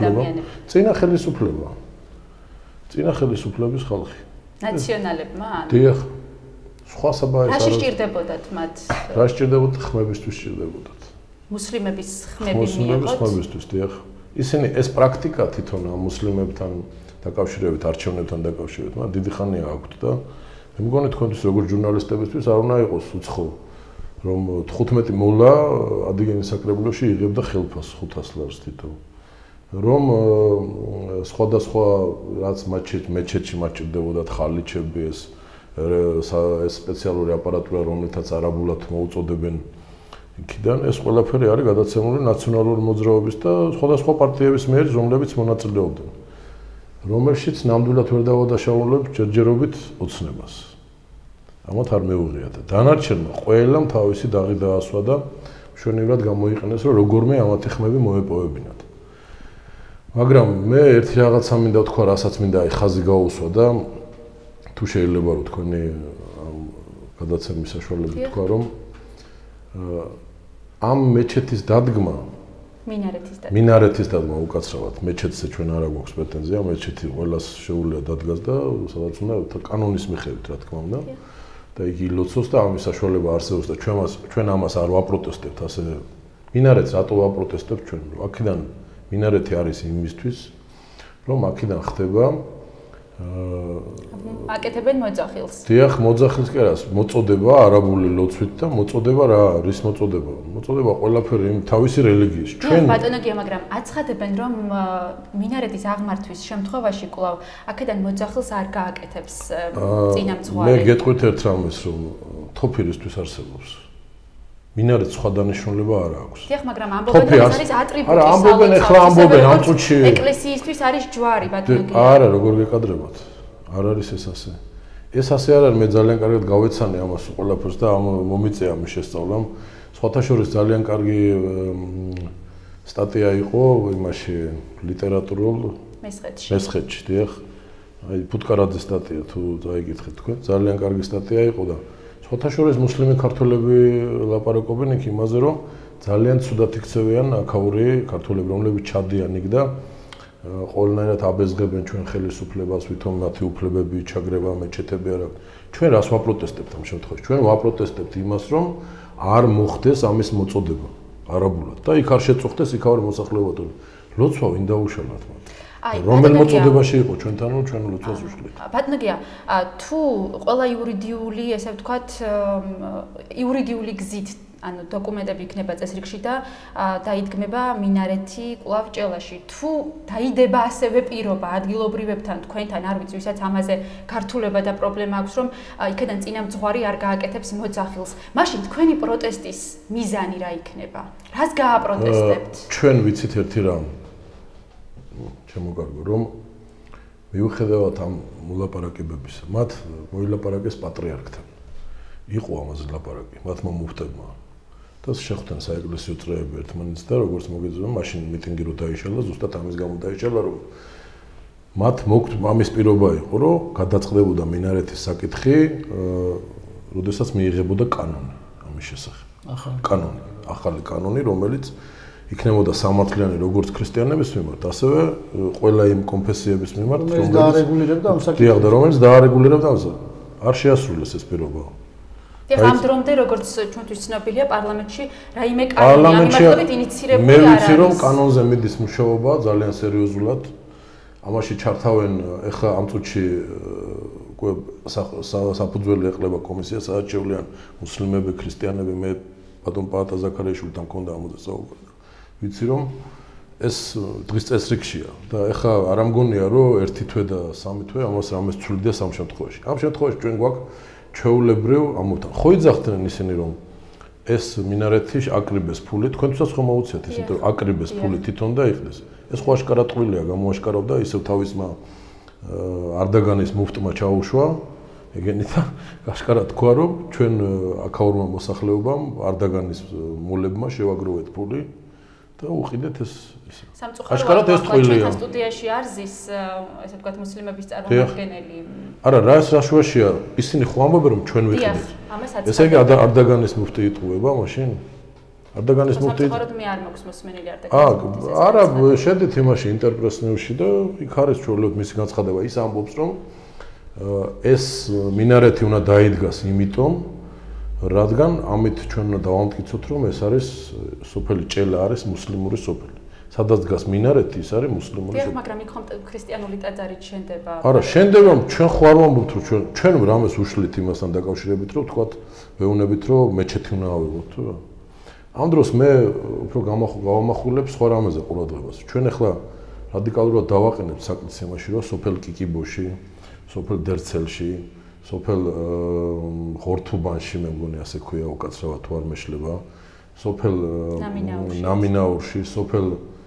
H: ხელისუფლების ხალხი
A: ნაციონალებმა
H: დიახ სხვა საბაის
A: რა სჭირდებოდათ მათ
H: რა სჭირდებოდათ ხმებისთვის სჭირდებოდათ
A: მუსლიმების ხმები მიიღოთ
H: ხმებისთვის დიახ ისინი ეს პრაქტიკა თვითონ ამ მუსლიმებთან დაკავშირებით არჩევნებთან დაკავშირებით მაგრამ დიდი ხანია აქვთ და მე მგონი თქვენთვის როგორც ჟურნალისტებისთვის არ უნდა იყოს უცხო რომ 15 მოლა ადგენის საკრებულოში იღებდა ხელფას 500 ლარს თითო რომ სხვადასხვა რაც მეჩეთში მაჭირდებოდათ ხალიჩები ეს სპეციალური აპარატურა რომელთაც არაბულად მოუწოდებენ იქიდან ეს ყველაფერი არის გადაცემული ნაციონალური მოძრაობის და სხვადასხვა პარტიების მიერ რომლებიც მონაწილეობდნენ რომელშიც ნამდვილად ვერ დავადაშაულებთ ჯერჯერობით ოცნებას ამათ არ მეუღია და დანარჩენმა ყველამ თავისი დაღი დაასვა და მშვენივრად გამოიყენეს რომ როგორმე ამათი ხმები მოეპოვებინათ მაგრამ მე ერთი რაღაცა მინდა ვთქვა რასაც მინდა აი ხაზი გაუსვა და თუ შეიძლება რომ თქვენი გადაცემის საშუალებით ვთქვა რომ ამ მეჩეთის დადგმა მინარეთის დადგმა უკაცრავად მეჩეთზე ჩვენ არ გვაქვს პრეტენზია მეჩეთი ყველას შეუძლია დადგას და სადაც უნდა კანონის მიხედვით რა თქმა უნდა და იგი ილოცოს და ამის საშუალება არსებობს და ჩვენ ამას არ ვაპროტესტებთ ასე მინარეთს რატო ვაპროტესტებთ ჩვენ რომ აქედან მინარეთი არის იმისთვის რომ აქედან ხდება
A: აკეთებენ მოძახილს.
H: დიახ, მოძახილს კი არა, მოწოდება არაბული ლოცვით და მოწოდება რა არის მოწოდება? მოწოდება ყველაფერი იმ თავისი რელიგიის.
A: ჩვენ ბატონოგია, მაგრამ აცხადებენ რომ მინარეთის აღმართვის შემთხვევაში კვლავ აქედან მოძახილს არ გააკეთებს წინამძღვარი.
H: მე გეტყვით ერთ რამეს რომ თოფირისთვის არსებობს. მინარეთს სხვა დანიშნულება არ აქვს.
A: დიახ, მაგრამ ამბობენ რომ ეს არის ატრიბუტი.
H: არა, ამბობენ ახლა ამბობენ ამ წუთში.
A: ეკლესიისთვის არის ჯვარი ბატონოგია.
H: არა, როგორ გეკადრებათ? არ არის ეს ასე. ეს ასე არ არის, მე ძალიან კარგად გავეცანე ამას ყველაფერს და ამ მომიწეა ამის შესწავლამ. სხვათა შორის ძალიან კარგი სტატია იყო იმაში ლიტერატურულ მესხეთში, დიახ. აი ფუტკარაძის სტატია თუ დაიგითხეთ თქვენ, ძალიან კარგი სტატია იყო და სხვათა შორის მუსლიმი ქართველები ლაპარაკობენ იქ იმაზე, რომ ძალიან ცუდად იქცევიან აქაური ქართველები, რომლებიც ჩადიან იქ და ყველანაირად აბეზღებენ ჩვენ ხელისუფლებას, ვითომ მათი უფლებები ჩაგრება მეჩეთები არა. ჩვენ რას ვაპროტესტებთ ამ შემთხვევაში? ჩვენ ვაპროტესტებთ იმას, რომ არ მოხდეს ამის მოწოდება არაბულად და იქ არ შეწუხდეს იქაური მოსახლეობა. ლოცვა ვინ დაუშალათ მათ? რომელ მოწოდებაში იყო ჩვენთან რომ ჩვენ ლოცვას უშლით.
A: ბატონოგია, თუ ყველა იურიდიული, ესე ვთქვათ, იურიდიული გზით ანუ დოკუმენტები იქნება წესრიგში და დაიდგმება მინარეთი კვლავ ჭელაში. თუ დაიდება ასევე პირობა ადგილობრივებთან, თქვენთან, არ ვიცი, ვისაც ამაზე გართულება და პრობლემა აქვს, რომ იქიდან წინამძღვარი არ გააკეთებს მოძახილს. მაშინ თქვენი პროტესტის მიზანი რა იქნება? რას გააპროტესტებთ?
H: ჩვენ ვიცით ერთი რამ. შემოგარგო, რომ მიუხედავად ამ მოლაპარაკებებისა, მათ მოილაპარაკეს პატრიარქთან. იყო ამაზე ლაპარაკი, მათმა მუფტებმა. და შეხვდნენ საეკლესიო წრეები ერთმანეთს და როგორც მოგეძებნა, მაშინ მიტინგი რო დაიშალა, ზუსტად ამის გამო დაიშალა, რომ მათ მოგვთ ამის პირობა იყო, რომ გადაწყდებოდა მინარეთის საკითხი, როდესაც მიიღებოდა კანონი ამის შესახებ. ახალი კანონი, რომელიც იქნებოდა სამართლიანი როგორც ქრისტიანების მიმართ, ასევე ყველა იმ კონფესიების მიმართ,
C: რომელიც დაარეგულირებდა ამ საკითხს.
H: და რომელიც დაარეგულირებდა ამ საკითხს. არ შეასრულეს ეს პირობა.
A: ამ დრომდე როგორც ჩვენთვის ცნობილია პარლამენტში რაიმე კანონი ამ მიმართულებით ინიცირებული არ არის.
H: მე ვიცი რომ კანონზე მიდის მუშაობა ძალიან სერიოზულად. ამაში ჩართავენ ეხლა ამ წუთში საფუძველი ეყლება კომისია, სადაც შევლიან მუსლიმები, ქრისტიანები, მე ბატონ პაატა ზაქარიაშვილთან მქონდა ამაზე საუბარი. ვიცი რომ ეს დღის წესრიგშია და ეხლა არ ამგონია რომ ერთი თვე და სამი თვე ამას რამეს ცვლიდია სამ შემთხვევაში. ამ შემთხვევაში ჩვენ გვაქვს ჩვეულებრივ ამოთან. ხო იძახდნენ ისინი რომ ეს მინარეთი აკრიბეს ფული, თქვენთვისაც ხომ მოუწიათ ისეთ რომ აკრიბეს ფული თვითონ და იხდეს. ეს ხო აშკარად ტყუილია, გამოაშკარავდა ისევ თავისმა არდაგანის მუფტმა ჩაუშვა, ეგენი და აშკარად თქვა რომ ჩვენ აქაურმა მოსახლეობამ არდაგანის მოლებმა შევაგროვეთ ფული და უყიდეთ ეს
A: აშკარად ეს ტყუილია. სტუდიაში არ ზის ესე ვთქვათ მუსლიმების წარმომადგენელი.
H: არა, რა შუაშია, ისინი ხო ამბობენ რომ ჩვენ ვიყიდეთ. ესე იგი არდაგანის მუფტი იტყუება მაშინ? არდაგანის მუფტი
A: სამწუხაროდ მე არ მაქვს მოსმენილი არდაგანის მუფტი.
H: არა, შედით იმაში ინტერპრესნიუში და იქ არის ჩვეულებრივ მისი განცხადება. ის ამბობს რომ ეს მინარეთი უნდა დაიდგას იმიტომ რადგან ამით ჩვენ უნდა დავამტკიცოთ რომ ეს არის სოფელი ჭელა არის მუსლიმური სოფელი. სადაც დგას მინარეთი ის არის მუსლიმური სოფელი.
A: მაგრამ იქ ხომ ქრისტიანული ტაძარით შენდება?
H: არა, შენდება ჩვენ ხო არ ვამბობთ რომ ჩვენ რამეს უშლით იმასთან დაკავშირებით რომ თქვათ ვეუბნებით რომ მეჩეთი უნდა ავიღოთ თუ რა. ამ დროს მე უფრო გავამახვილებ სხვა რამეზე ყურადღებას. ჩვენ ახლა რადიკალურად დავაყენებთ საკითხს იმაში რომ სოფელ კიკიბოში, სოფელ დერცელში, სოფელ ხორთუბანში მე მგონი ასე ქვია უკაცრავად თუ არ მეშლება, სოფელ ნამინაურში, სოფელ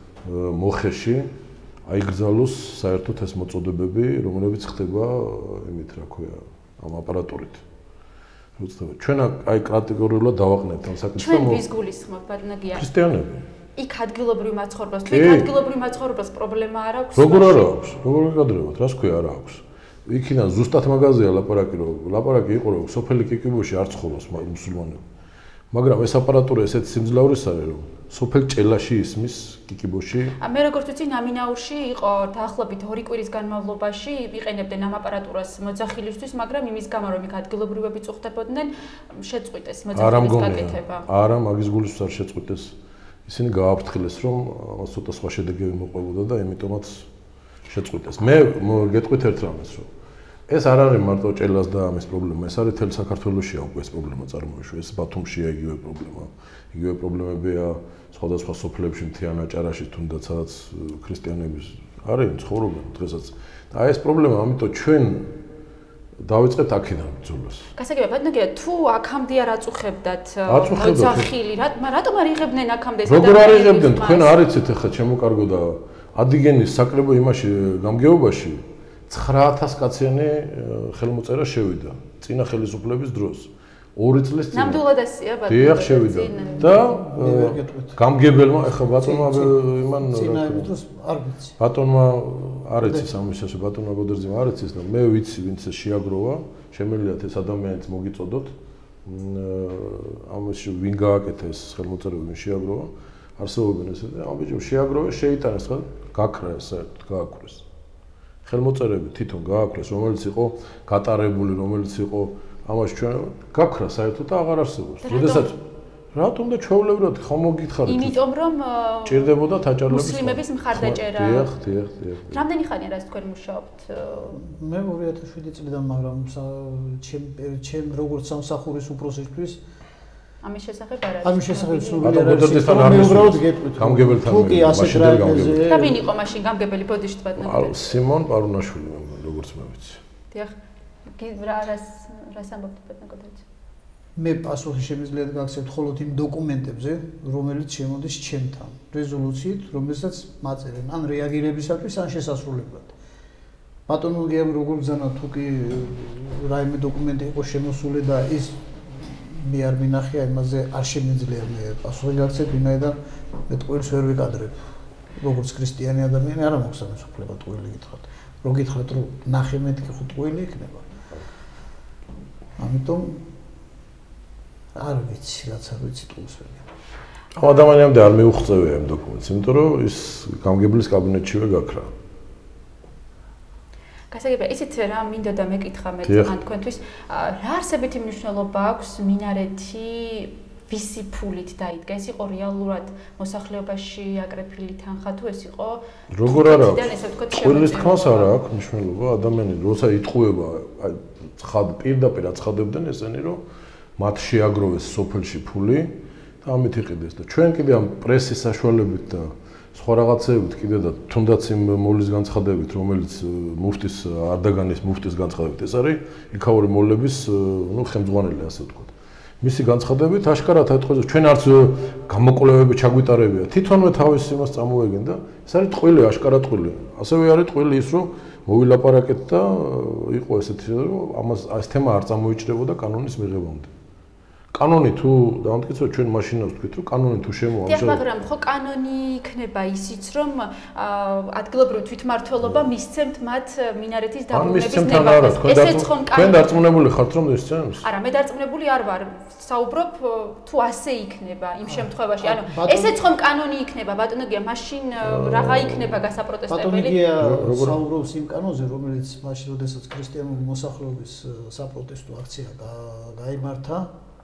H: მოხეში აიგრძალოს საერთოდ ეს მოწოდებები, რომლებიც ხდება იმით რა ქვია, ამ აპარატურით. ჩვენ აი კატეგორიულად დავაყენებთ ამ საკითხს.
A: ჩვენ ვის გულისხმობთ, ბატონაგია?
H: ქრისტიანები.
A: იქ ადგილობრივ მაცხოვრებელს, თუ იქ ადგილობრივ მაცხოვრებელს პრობლემა არ აქვს?
H: როგორ არ აქვს? როგორ გადრევათ? რას ქვია არ აქვს? იქიდან ზუსტად მაგაზია ლაპარაკი რომ ლაპარაკი იყო რომ სოფელი კიკიბოში არ ცხოვრობს მუსულმანები. მაგრამ ეს აპარატურა ესეთი სიმძლავრის არის რომ სოფელ ჭელაში ისმის კიკიბოში.
A: მე როგორც ვიცი ნამინაურში იყო დაახლოებით 2 კვირის განმავლობაში იყენებდნენ ამ აპარატურას მოძახილისთვის, მაგრამ იმის გამო რომ იქ ადგილობრივები წუხდებოდნენ, შეწყვიტეს მოძახილის გაკეთება.
H: არა, მაგის გულისთვის არ შეწყვიტეს. ისინი გააფრთხილეს რომ ამას ცოტა სხვა შედეგები მოყვებოდა და იმიტომაც შეწყვიტეს. მე გეტყვით ერთ რამეს რომ ეს არ არის მარტო ჭელას და ამის პრობლემა, ეს არის თელ საქართველოშია უკვე ეს პრობლემა წარმოიშვა, ეს ბათუმშია იგივე პრობლემა. იგივე პრობლემებია სხვადასხვა სოფლებში, მთიან აჭარაში, თუნდაც სადაც ქრისტიანების არის ცხოვრობენ დღესაც. და ეს პრობლემა, ამიტომ ჩვენ დავიწყეთ აქედან ბრძოლას.
A: გასაგებია, ბატონო, თუ აქამდე არ აწუხებდათ მოძახილი, რატომ არ იღებდნენ აქამდე ეს
H: ადამიანები? როგორ არ იღებდნენ? თქვენ არ იცით ახლა ჩემო და ადიგენის საკრებო იმაში გამგეობაში 9000 კაციანი ხელმოწერა შევიდა წინა ხელისუფლების დროს. 2 წლის წინ.
A: ნამდვილად ასია ბატონო.
H: დიახ, შევიდა. და გამგებელმა ახლა ბატონმა იმან
C: წინაების არ ვიცი.
H: ბატონმა არ იცის ამის შესახებ, ბატონმა გოდერძიმ არ იცის და მე ვიცი ვინც შეაგროვა, შემიძლიათ ეს ადამიანიც მოგიწოდოთ. ამაში ვინ გააკეთა ეს ხელმოწერა, ვინ შეაგროვა. არსებობენ ესე და ამ ბიჭო შეაგროვეს, შეიტანეს ხა, გაქრა ეს საერთოდ გააქრეს. ხელმოწერები თვითონ გააქრეს, რომელიც იყო გატარებული, რომელიც იყო ამაში ჩვენ გაქრა საერთოდ და აღარ არსებობს. როდესაც რატომ და ჩვეულებრივად ხომ მოგითხარით?
A: იმიტომ რომ
H: ჭირდებოდა აჭარლების
A: მუსლიმების მხარდაჭერა.
H: დიახ.
A: რამდენი ხანია რაც თქვენ მუშაობთ?
C: მე 2007 წლიდან, მაგრამ ჩემ როგორც სამსახურის უფროსისთვის
A: ამის შესახებ არ არის.
C: ამის შესახებ სრული
H: არ არის.
C: უბრალოდ გეტყვით.
H: გამგებელთან.
C: თუ კი ასეთ რაიმეზე.
A: და ვინ იყო მაშინ გამგებელი ბოდიშით ბატონო?
H: სიმონ პარუნაშვილი როგორც მე ვიცი.
A: დიახ. რას ამბობთ ბატონო კოდეცი?
C: მე პასუხი შემიძლია გაგცემთ მხოლოდ იმ დოკუმენტებზე, რომელიც შემოდის ჩემთან, რეზოლუციით, რომელსაც მაწერენ, ან რეაგირებისათვის, ან შესასრულებლად. ბატონო გიამ როგორ ბრძანა თუ კი რაიმე დოკუმენტი იყო შემოსული და ის მე არ მინახია იმაზე არ შემიძლია მე პასუხი გაგცემ, ვინაიდან მე ტყუილს ვერ ვიკადრებ. როგორც ქრისტიანი ადამიანი არ მოგხსენებს უფლება ტყუილი გითხრათ. რო გითხრათ რომ ნახე მეთქი ხო ტყუილი იქნება. ამიტომ არ ვიცი, რაც არ ვიცი ტყუილს ვერ.
H: ამ ადამიანამდე არ მიუღწევია იმ დოკუმენტს, იმიტომ რომ ის გამგებლის კაბინეტშივე გაქრა.
A: გასაგებია, ისიც რა მინდოდა მეკითხა მე თქვენთვის, რა არსებითი მნიშვნელობა აქვს მინარეთი ვისი ფულით დაიდგა? ეს იყო რეალურად მოსახლეობაში აკრეფილი თანხა თუ ეს იყო?
H: როგორ არა აქვს? ყველის თქმას არ აქვს მნიშვნელობა, ადამიანი როცა იტყუება, აი პირდაპირ აცხადებდნენ ესენი, რომ მათ შეაგროვეს სოფელში ფული და ამით იყიდეს და ჩვენ კიდე ამ პრესის საშუალებით და სხვა რაღაცეებით კიდე და თუნდაც იმ მოვლის განცხადებით, რომელიც მუფტის არდაგანის მუფტის განცხადებით ეს არის იქაური მოვლების ხელმძღვანელი ასე ვთქვათ. მისი განცხადებით აშკარად ეთქვეს, ჩვენ არც გამოკვლევები ჩაგვიტარებია. თვითონვე თავის იმას წამოეგენ და ეს არის ტყვილი, აშკარად ტყვილი. ასევე არის ტყვილი ის, რომ მოვილაპარაკეთ და იყო ესეთი, რომ ამას ეს თემა არ წამოიჭრებოდა კანონის მიღებამდე. კანონი თუ დამტკიცოთ ჩვენ მაშინაც ვთქვით, რომ კანონი თუ შემოამჟღავნეს.
A: დიახ, მაგრამ ხო კანონი იქნება ისიც, რომ ადგილობრივი თვითმმართველობა მისცემთ მათ მინარეთის დაბრუნების ნებართვას. ესეც ხომ კანონი.
H: თქვენ დარწმუნებული ხართ რომ ისცემს?
A: არა, მე დარწმუნებული არ ვარ. საუბრობ თუ ასე იქნება იმ შემთხვევაში. ანუ ესეც ხომ კანონი იქნება, ბატონო გია, მაშინ რაღა იქნება გასაპროტესტებელი?
C: ბატონო გია საუბრობს იმ კანონზე, რომელიც მაშინ, როდესაც ქრისტიანული მოსახლეობის საპროტესტო აქცია გაიმართა.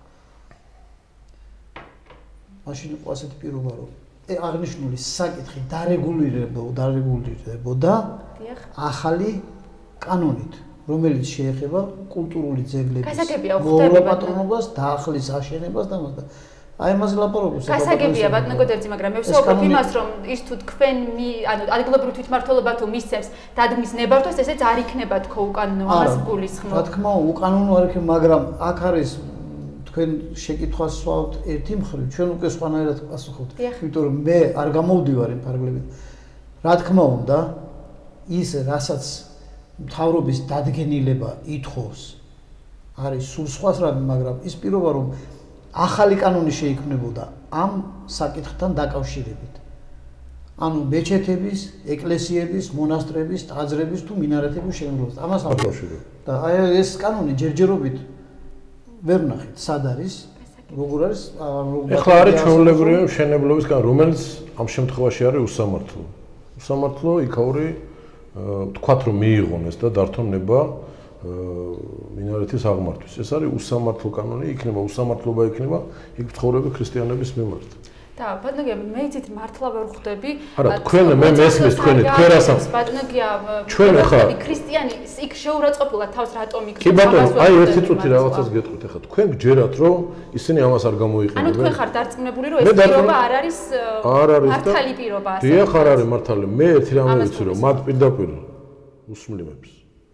C: მაშინ იყო ასეთი პირობა, რომ აღნიშნული საკითხი დარეგულირებოდა ახალი კანონით, რომელიც შეეხება კულტურული ძეგლების მოვლა-პატრონობას, დაახლის აშენებას და მას და აი ამაზე ლაპარაკობს.
A: გასაგებია ბატონო კოდერძი, მაგრამ მე ვსაუბრობ იმას, რომ ის თუ თქვენ ანუ ადგილობრივი თვითმმართველობა თუ მისცემს დადგმის ნებართვას, ესეც არ იქნება თქო უკანონო, ამას გულისხმობ.
C: რა თქმა უნდა, უკანონო არ იქნება, მაგრამ აქ არის თქვენ შეკითხვას სვავთ ერთი მხრივ, ჩვენ უკვე სხვანაირად პასუხობთ. იმიტომ რომ მე არ გამოვდივარ იმ ფარგლებით. რა თქმა უნდა, ის რასაც მთავრობის დადგენილება ითხოვს, არის სულ სხვა რამე, მაგრამ ის პირობა რომ ახალი კანონი შეიქმნებოდა ამ საკითხთან დაკავშირებით. ანუ მეჩეთების, ეკლესიების, მონასტრების, ტაძრების თუ მინარეთების შემოღებას. ამას აკავშირებს. და აი ეს კანონი ჯერჯერობით ვერ ნახეთ, სად არის, როგორ არის,
H: ეხლა არის ჩვეულებრივი მშენებლობის კანონი, რომელიც ამ შემთხვევაში არის უსამართლო. უსამართლო იქაური თქვათ რომ მიიღონ ეს და დართონ ნება მინარეთის აღმართვის. ეს არის უსამართლო კანონი, იქნება უსამართლობა იქნება იქ მცხოვრები ქრისტიანების მიმართ.
A: და ბატონო მე იცით მართლა ვერ ხვდები.
H: არა, თქვენ მე მესმის თქვენი, თქვენ რასამ.
A: ბატონო
H: ჩვენ ახლა
A: ქრისტიანი იქ შეურაცხყოფილად თავს რატომ იქ?
H: კი ბატონო, აი ერთი წუთი რაღაცას გეტყვით ახლა. თქვენ გჯერათ რომ ისინი ამას არ გამოიყენებენ.
A: ანუ თქვენ ხართ დარწმუნებული რომ ეს პირობა არ არის მართალი პირობა ასე.
H: დიახ, არ არის მართალი. მე ერთი რამე ვიცი რომ მათ პირდაპირ მუსლიმებს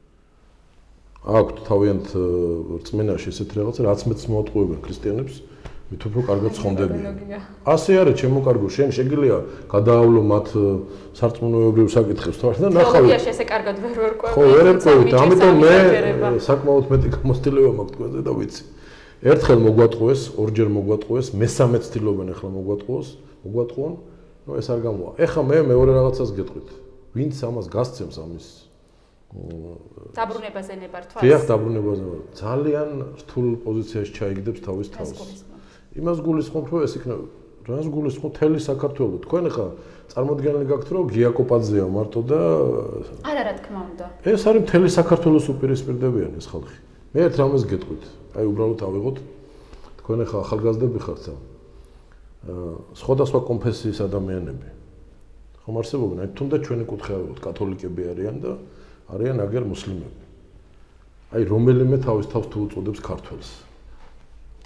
H: აქვთ თავიანთ რწმენაში ესეთი რაღაცა, რაც მეც მოატყუებენ ქრისტიანებს. მით უფრო კარგად ცხონდებიან. ასე არის, ჩემო კარგო, შენ შეგიძლია გადაავლო მათ სარწმუნოებრივ საკითხებს თორე და ნახავ.
A: თეოლოგიაში ესე კარგად ვერ ვერკვევი.
H: ხო, ვერ ვერკვევი, ამიტომ მე საკმაოდ მეტი გამოცდილება მაქვს თქვენზე და ვიცი. ერთხელ მოგვატყუეს, ორჯერ მოგვატყუეს, მესამეც ცდილობენ ახლა მოგვატყუონ, ნუ ეს არ გამოვა. ეხლა მე მეორე რაღაცას გეტყვით. ვინც ამას გასცემს ამის
A: დაბრუნებაზე ნებართვას?
H: დიახ, დაბრუნებაზე. ძალიან რთულ პოზიციაში ჩაიგდებს თავის თავს. იმას გულისხმობთ, რომ ეს იქნება, რას გულისხმობთ მთელი საქართველოს. თქვენ ახლა წარმოდგენილი გაქვთ, რომ გიაკოპაძეა მარტო და
A: არა, რა თქმა უნდა.
H: ეს არის მთელი საქართველოს უპირისპირდებიან ეს ხალხი. მე ერთ რამეს გეტყვით. აი უბრალოდ ავიღოთ. თქვენ ახლა ახალგაზრდები ხართ და სხვადასხვა კონფესიის ადამიანები. ხომ არსებობენ? აი თუნდაც ჩვენი კუთხე ავიღოთ, კათოლიკები არიან და არიან აგერ მუსლიმები. აი რომელიმე თავის თავს თუ უწოდებს ქართველს.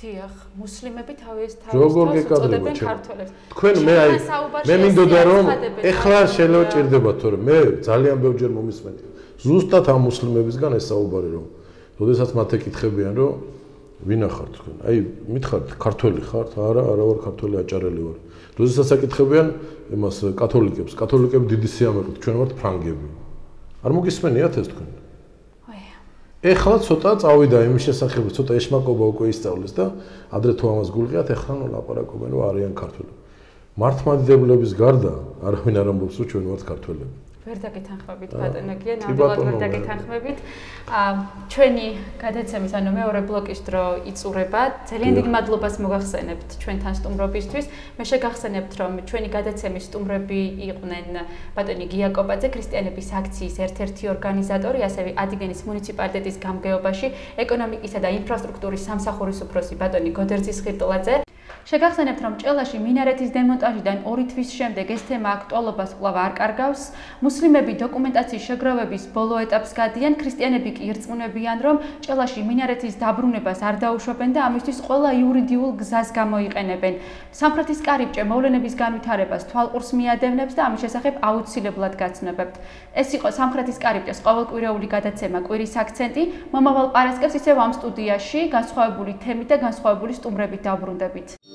A: დიახ, მუსლიმები თავის
H: როგორ გეკადრებათ ქართველებს. თქვენ მე მინდოდა რომ ეხლა შელოჭირდებათ, თორემ მე ძალიან ბევრჯერ მომისმენთ. ზუსტად ამ მუსლიმებისგან ეს საუბარი რომ, როდესაც მათ ეკითხებიან რომ ვინა ხარ თქვენ? აი, მითხართ, ქართველი ხართ? არა, არა ვარ ქართველი, აჭარელი ვარ. როდესაც აკითხებიან იმას კათოლიკებს, კათოლიკები დიდი სიამოვნებით, ჩვენ ვართ ფრანგები. არ მოგისმენიათ ეს თქვენ? ეხლა ცოტა წავიდა იმის შესახებ, ცოტა ეშმაკობა უკვე ისწავლეს და ადრე თუ ამას გულყიათ, ეხლა ნუ ლაპარაკობენ რომ არიან ქართველები. მართლმადიდებლების გარდა არავინ არ ამბობს რომ ჩვენ ვართ ქართველები.
A: ვერ დაგეთანხმებით ბატონო გია, ნამდვილად ვერ დაგეთანხმებით. ჩვენი გადაცემის, ანუ მეორე ბლოკის დრო იწურება. ძალიან დიდ მადლობას მოგახსენებთ ჩვენთან სტუმრობისთვის. მე შეგახსენებთ რომ ჩვენი გადაცემის სტუმრები იყვნენ ბატონი გია კოპაძე, ქრისტიანების აქციის ერთ-ერთი ორგანიზატორი, ასევე ადიგენის მუნიციპალიტეტის გამგეობაში ეკონომიკისა და ინფრასტრუქტურის სამსახურის უფროსი ბატონი გოდერძის ხირტლაძე. შეგახსენებთ რომ ჭელაში მინარეთის დემონტაჟიდან 2 თვის შემდეგ ეს თემა აქტუალობას კვლავ არ კარგავს. მუსლიმები დოკუმენტაციის შეგროვების ბოლო ეტაპს გადიან, ქრისტიანები კი ირწმუნებიან რომ ჭელაში მინარეთის დაბრუნებას არ დაუშვებენ და ამისთვის ყველა იურიდიულ გზას გამოიყენებენ. სამხრეთის კარიბჭე მოვლენების განვითარებას თვალყურს მიადევნებს და ამის შესახებ აუცილებლად გაცნობებთ. ეს იყო სამხრეთის კარიბჭეს ყოველკვირეული გადაცემა კვირის აქცენტი. მომავალ პარასკევს ისევ ამ სტუდიაში განსხვავებული თემით და განსხვავებული სტუმრებით დავბრუნდებით.